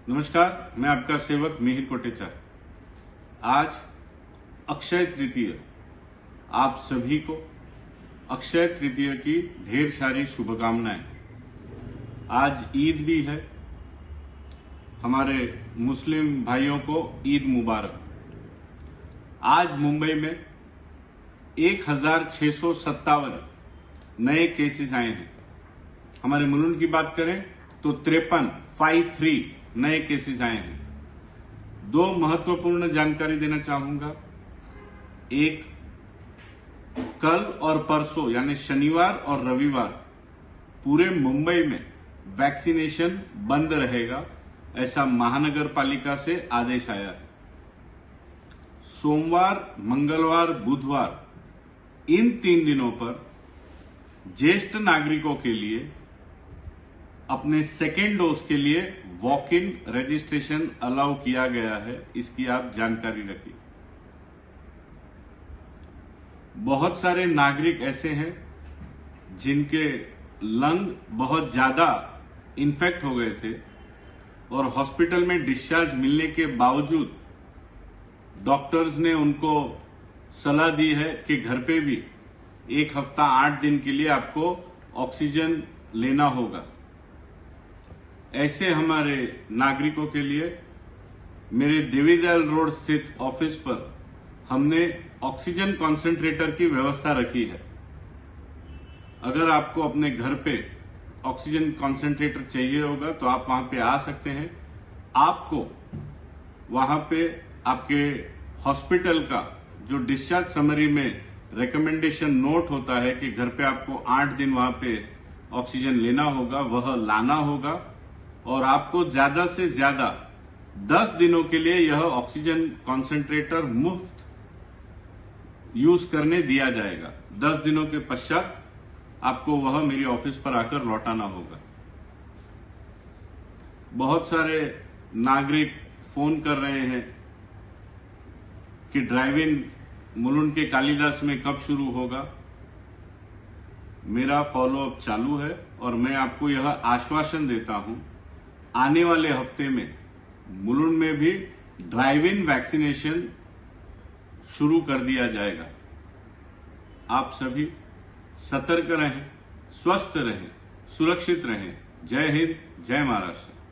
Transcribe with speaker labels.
Speaker 1: नमस्कार, मैं आपका सेवक मिहिर कोटेचा। आज अक्षय तृतीय, आप सभी को अक्षय तृतीय की ढेर सारी शुभकामनाएं। आज ईद भी है, हमारे मुस्लिम भाइयों को ईद मुबारक। आज मुंबई में 1657 नए केसेस आए हैं। हमारे मुलुंड की बात करें तो 53 नए केसेस आए हैं। दो महत्वपूर्ण जानकारी देना चाहूंगा। एक, कल और परसों यानी शनिवार और रविवार पूरे मुंबई में वैक्सीनेशन बंद रहेगा, ऐसा महानगर पालिका से आदेश आया है। सोमवार, मंगलवार, बुधवार इन 3 दिनों पर ज्येष्ठ नागरिकों के लिए अपने सेकेंड डोज के लिए वॉक इन रजिस्ट्रेशन अलाउ किया गया है, इसकी आप जानकारी रखिए। बहुत सारे नागरिक ऐसे हैं जिनके लंग बहुत ज्यादा इन्फेक्ट हो गए थे और हॉस्पिटल में डिस्चार्ज मिलने के बावजूद डॉक्टर्स ने उनको सलाह दी है कि घर पे भी 1 हफ्ता 8 दिन के लिए आपको ऑक्सीजन लेना होगा। ऐसे हमारे नागरिकों के लिए मेरे देवीदयाल रोड स्थित ऑफिस पर हमने ऑक्सीजन कॉन्सेंट्रेटर की व्यवस्था रखी है। अगर आपको अपने घर पे ऑक्सीजन कॉन्सेंट्रेटर चाहिए होगा तो आप वहां पे आ सकते हैं। आपको वहां पे आपके हॉस्पिटल का जो डिस्चार्ज समरी में रिकमेंडेशन नोट होता है कि घर पे आपको 8 दिन वहां पे ऑक्सीजन लेना होगा, वह लाना होगा और आपको ज्यादा से ज्यादा 10 दिनों के लिए यह ऑक्सीजन कॉन्सेंट्रेटर मुफ्त यूज करने दिया जाएगा। 10 दिनों के पश्चात आपको वह मेरी ऑफिस पर आकर लौटाना होगा। बहुत सारे नागरिक फोन कर रहे हैं कि ड्राइव इन मुलुंड के कालिदास में कब शुरू होगा। मेरा फॉलोअप चालू है और मैं आपको यह आश्वासन देता हूं, आने वाले हफ्ते में मुलुंड में भी ड्राइव इन वैक्सीनेशन शुरू कर दिया जाएगा। आप सभी सतर्क रहें, स्वस्थ रहें, सुरक्षित रहें। जय हिंद, जय महाराष्ट्र।